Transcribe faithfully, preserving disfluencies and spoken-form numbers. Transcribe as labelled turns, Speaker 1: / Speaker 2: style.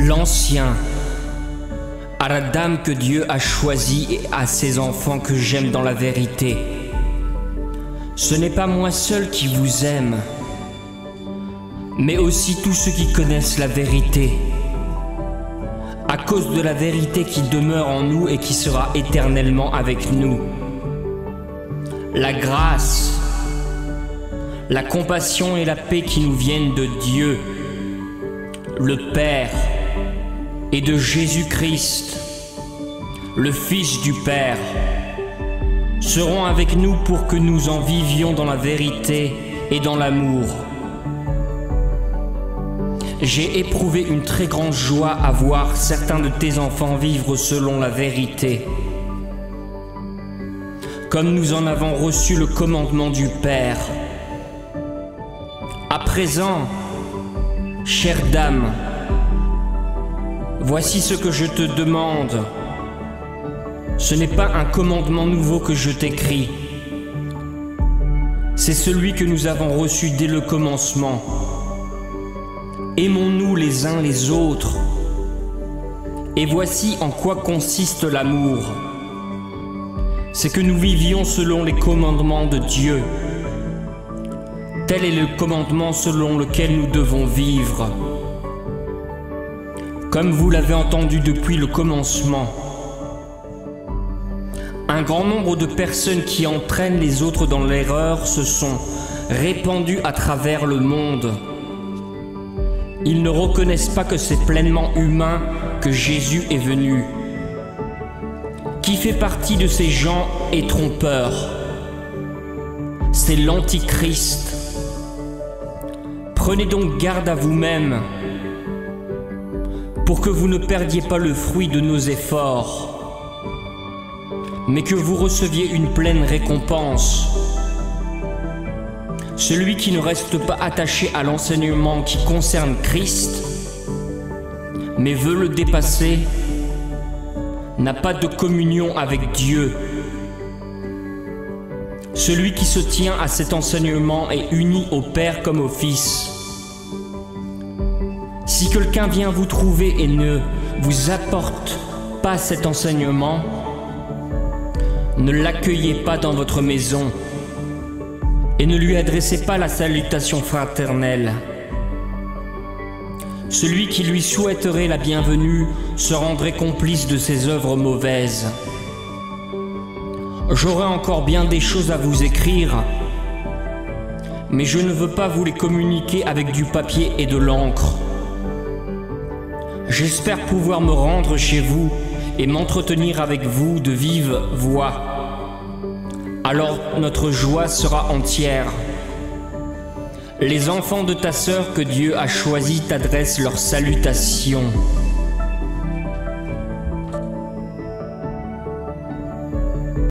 Speaker 1: l'ancien, à la dame que Dieu a choisie et à ses enfants que j'aime dans la vérité. Ce n'est pas moi seul qui vous aime, mais aussi tous ceux qui connaissent la vérité, à cause de la vérité qui demeure en nous et qui sera éternellement avec nous. La grâce, la compassion et la paix qui nous viennent de Dieu, le Père, et de Jésus-Christ, le Fils du Père, seront avec nous pour que nous en vivions dans la vérité et dans l'amour. J'ai éprouvé une très grande joie à voir certains de tes enfants vivre selon la vérité, comme nous en avons reçu le commandement du Père. À présent, chère dame, voici ce que je te demande. Ce n'est pas un commandement nouveau que je t'écris. C'est celui que nous avons reçu dès le commencement. Aimons-nous les uns les autres. Et voici en quoi consiste l'amour. C'est que nous vivions selon les commandements de Dieu. Tel est le commandement selon lequel nous devons vivre. Comme vous l'avez entendu depuis le commencement, un grand nombre de personnes qui entraînent les autres dans l'erreur se sont répandues à travers le monde. Ils ne reconnaissent pas que c'est pleinement humain que Jésus est venu. Qui fait partie de ces gens est trompeur. C'est l'Antichrist. Prenez donc garde à vous-même pour que vous ne perdiez pas le fruit de nos efforts, mais que vous receviez une pleine récompense. Celui qui ne reste pas attaché à l'enseignement qui concerne Christ, mais veut le dépasser, n'a pas de communion avec Dieu. Celui qui se tient à cet enseignement est uni au Père comme au Fils. Si quelqu'un vient vous trouver et ne vous apporte pas cet enseignement, ne l'accueillez pas dans votre maison et ne lui adressez pas la salutation fraternelle. Celui qui lui souhaiterait la bienvenue se rendrait complice de ses œuvres mauvaises. J'aurais encore bien des choses à vous écrire, mais je ne veux pas vous les communiquer avec du papier et de l'encre. J'espère pouvoir me rendre chez vous et m'entretenir avec vous de vive voix. Alors notre joie sera entière. Les enfants de ta sœur que Dieu a choisis t'adressent leurs salutations.